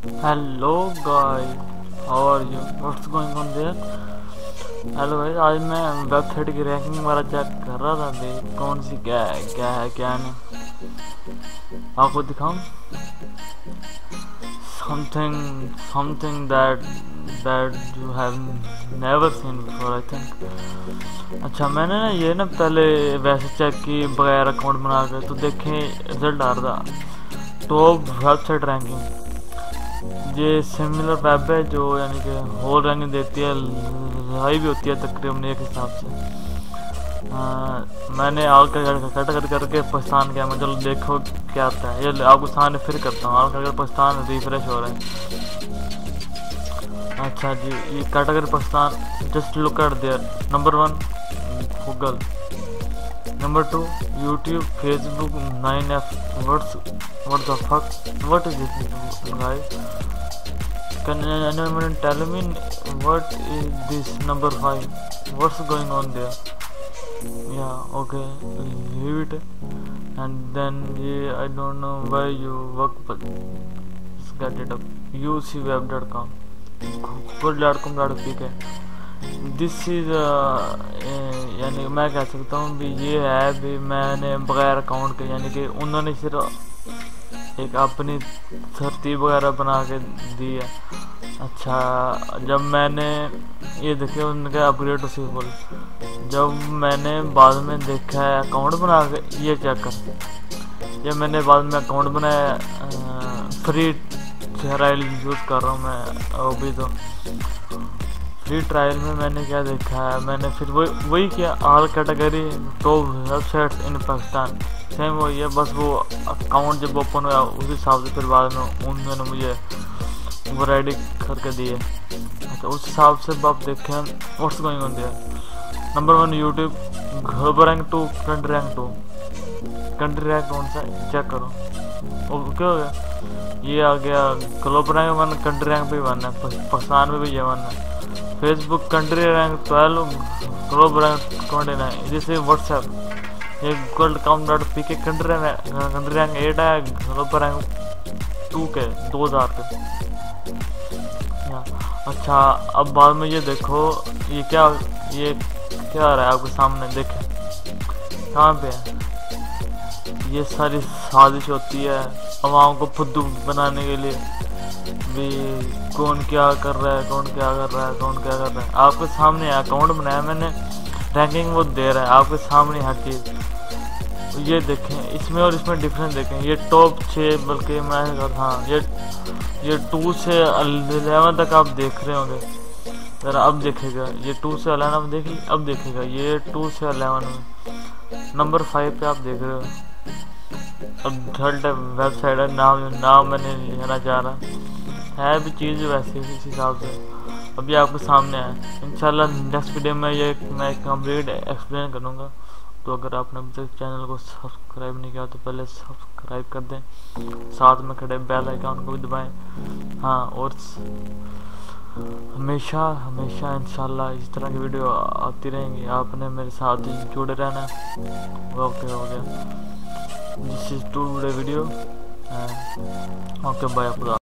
Hello guys, how are you, what's going on there. Hello guys, आज मैं website की ranking वाला check कर रहा था भाई, कौन सी क्या है क्या नहीं। आपको दिखाऊं something that you have never seen before I think. अच्छा, मैंने ना ये ना पहले वैसे चेक की बगैर अकाउंट बना कर, तो देखें रिजल्ट आ रहा था टॉप वेबसाइट रैंकिंग। ये सिमिलर वेब है जो यानी कि होल रैंकिंग देती है, हाई भी होती है तकरीबन एक हिसाब से। मैंने आग कट करके पाकिस्तान किया, मैं चलो देखो क्या आता है। ये आपको सामने फिर करता हूँ, आग कर पाकिस्तान रिफ्रेश हो रहा है। अच्छा जी, ये category Pakistan, just look at there. Number 1 Google, number 2 YouTube, Facebook, 9F, what the fuck, what is this guys, can anyone tell me what is this number 5, what's going on there? Yeah, okay, leave it. And then yeah, I don't know why you work, but just get it up. ucweb.com, google.com.pk, this is यानी मैं कह सकता हूँ भी ये है भी मैंने बगैर अकाउंट के, यानी कि उन्होंने सिर्फ एक अपनी तरतीब वगैरह बना के दी है। अच्छा, जब मैंने ये देखे उनके अपग्रेड टू सिंपल, जब मैंने बाद में देखा है अकाउंट बना के, ये चेक कर, ये मैंने बाद में अकाउंट बनाया, फ्री ट्रायल यूज़ कर रहा हूँ मैं अभी। तो फ्री ट्रायल में मैंने क्या देखा है, मैंने फिर वही किया, all category top websites in Pakistan, same वही है, बस वो अकाउंट जब ओपन हुआ उस हिसाब से फिर बाद में उन्होंने मुझे वो रेडी करके दिए। अच्छा, उस हिसाब से आप देखें what's going on there. Number 1 YouTube, global rank 2, country rank 2, country rank कौन सा चेक करो, क्या हो गया, ये आ गया ग्लोबल रैंक 1, कंट्री रैंक भी 1 है, पाकिस्तान में भी ये 1 है। Facebook country rank 12, global rank 29, जैसे व्हाट्सएप, ये gold.com.pk कंट्री रैंक 8 है, ग्लोबल रैंक 2 के 2000 के। अच्छा, अब बाद में ये देखो, ये क्या आ रहा है आपके सामने, देखें कहाँ पे है। ये सारी साजिश होती है अवाम को फुद्दू बनाने के लिए भी, कौन क्या कर रहा है, कौन क्या कर रहा है, कौन क्या कर रहा है। आपके सामने अकाउंट बनाया मैंने, रैंकिंग वो दे रहा है आपके सामने हर चीज़। ये देखें, इसमें और इसमें डिफरेंस देखें, ये टॉप 6, बल्कि मैं हाँ ये 2 से 11 तक आप देख रहे होंगे ज़रा, अब देखेगा ये 2 से 11 देख, अब देखेगा ये 2 से 11 में नंबर 5 पे आप देख रहे हो। अब थर्ड वेबसाइट है, नाम मैंने लेना चाह रहा है भी चीज़ वैसे इस हिसाब से, अभी आपके सामने है। इंशाल्लाह नेक्स्ट वीडियो में ये मैं कंप्लीट एक्सप्लेन करूँगा। तो अगर आपने अभी तक चैनल को सब्सक्राइब नहीं किया तो पहले सब्सक्राइब कर दें, साथ में खड़े बेल आइकन को भी दबाएं। हाँ, और हमेशा इंशाल्लाह इस तरह की वीडियो आती रहेंगी, आपने मेरे साथ ही जुड़े रहना। ओके, हो गया, this is today video, okay bye, खुदा।